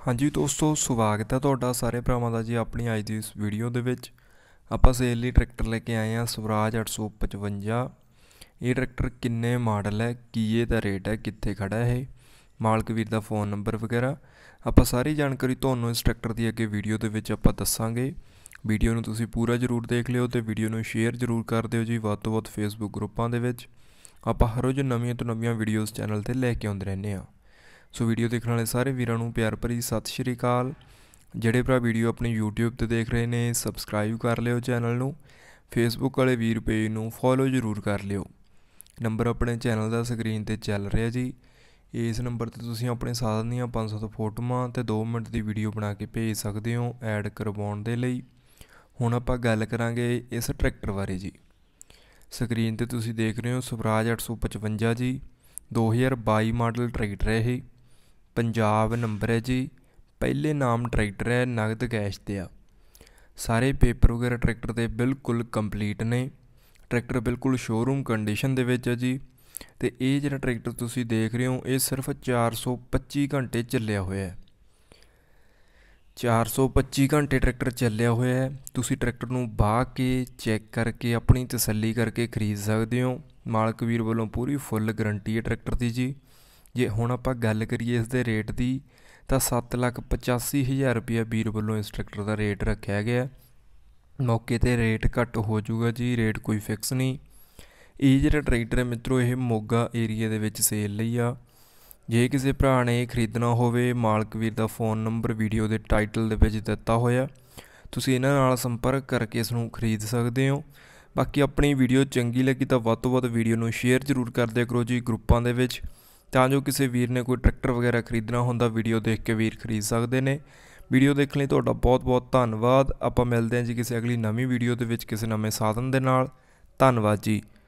हाँ जी दोस्तों, स्वागत है तुहाडा सारे भरावां दा जी अपनी अज की इस वीडियो दे विच। आपां सेल लई ट्रैक्टर लेके आए हैं स्वराज 855। ये ट्रैक्टर किन्ने मॉडल है, की इहदा रेट है, कित्थे खड़ा है, मालक वीर दा फोन नंबर वगैरह आपां सारी जानकारी तुहानूं इस ट्रैक्टर की अगे वीडियो दे विच आपां दस्सांगे। वीडियो नूं तुसीं पूरा जरूर देख लिओ ते वीडियो नूं शेयर जरूर कर दिओ जी वध तों वध फेसबुक ग्रुपां दे विच। आपां हर रोज़ नवीआं तो नवीआं वीडियोज़ चैनल ते लैके आउंदे रहिंदे हां। सो वीडियो देखने वाले सारे वीरां नूं प्यार भरी सत श्री अकाल। ਜਿਹੜੇ ਭਰਾ ਵੀਡੀਓ ਆਪਣੀ YouTube ਤੇ ਦੇਖ ਰਹੇ ਨੇ ਸਬਸਕ੍ਰਾਈਬ ਕਰ ਲਿਓ ਚੈਨਲ ਨੂੰ। ਫੇਸਬੁੱਕ ਵਾਲੇ ਵੀਰ ਪੇਜ ਨੂੰ ਫੋਲੋ ਜ਼ਰੂਰ ਕਰ ਲਿਓ। ਨੰਬਰ ਆਪਣੇ ਚੈਨਲ ਦਾ ਸਕਰੀਨ ਤੇ ਚੱਲ ਰਿਹਾ ਜੀ। ਇਸ ਨੰਬਰ ਤੇ ਤੁਸੀਂ ਆਪਣੇ ਸਾਧਨ ਦੀਆਂ 500 ਫੋਟੋਆਂ ਤੇ 2 ਮਿੰਟ ਦੀ ਵੀਡੀਓ ਬਣਾ ਕੇ ਭੇਜ ਸਕਦੇ ਹੋ ਐਡ ਕਰਵਾਉਣ ਦੇ ਲਈ। ਹੁਣ ਆਪਾਂ ਗੱਲ ਕਰਾਂਗੇ ਇਸ ਟਰੈਕਟਰ ਬਾਰੇ ਜੀ। ਸਕਰੀਨ ਤੇ ਤੁਸੀਂ ਦੇਖ ਰਹੇ ਹੋ ਸਵਰਾਜ 855 ਜੀ, 2022 ਮਾਡਲ ਟਰੈਕਟਰ ਹੈ ਇਹ। पंजाब नंबर है जी, पहले नाम ट्रैक्टर है, नगद कैश ते आ। सारे पेपर वगैरह ट्रैक्टर के बिल्कुल कंप्लीट ने। ट्रैक्टर बिल्कुल शोरूम कंडीशन दे विच है जी। तो ये जो ट्रैक्टर तुसी देख रहे हो ये सिर्फ 425 घंटे चलिया होया है। 425 घंटे ट्रैक्टर चलिया होया है। तुसी ट्रैक्टर नूं बाह के चैक करके अपनी तसल्ली करके खरीद सकते हो। मालक वीर वालों पूरी फुल गारंटी है ट्रैक्टर की जी। जे हुण आपां गल करिए इस दे रेट की तो 7,85,000 रुपया वीर वालों इस ट्रैक्टर का रेट रखा गया। मौके ते रेट घट हो जाऊगा जी, रेट कोई फिक्स नहीं। ये जिहड़ा ट्रैक्टर है मित्रों ये मोगा एरिए दे विच सेल लई आ। जे किसी भरा ने खरीदना होवे मालक वीर दा फोन नंबर वीडियो के टाइटल दे विच दिता होया, तुसीं इन्हां नाल संपर्क करके इसनूं खरीद सकते हो। बाकी अपनी वीडियो चंगी लगी तो वध तों वध वीडियो नूं शेयर जरूर कर दिया करो जी ग्रुपां दे विच, ਤਾਂ ਜੋ ਕਿਸੇ ਵੀਰ ਨੇ ਕੋਈ ਟਰੈਕਟਰ ਵਗੈਰਾ ਖਰੀਦਣਾ ਹੁੰਦਾ ਵੀਡੀਓ ਦੇਖ ਕੇ ਵੀਰ ਖਰੀਦ ਸਕਦੇ ਨੇ। ਵੀਡੀਓ ਦੇਖਣ ਲਈ ਤੁਹਾਡਾ ਬਹੁਤ ਬਹੁਤ ਧੰਨਵਾਦ। ਆਪਾਂ ਮਿਲਦੇ ਹਾਂ ਜੀ ਕਿਸੇ ਅਗਲੀ ਨਵੀਂ ਵੀਡੀਓ ਦੇ ਵਿੱਚ ਕਿਸੇ ਨਵੇਂ ਸਾਧਨ ਦੇ ਨਾਲ। ਧੰਨਵਾਦ ਜੀ।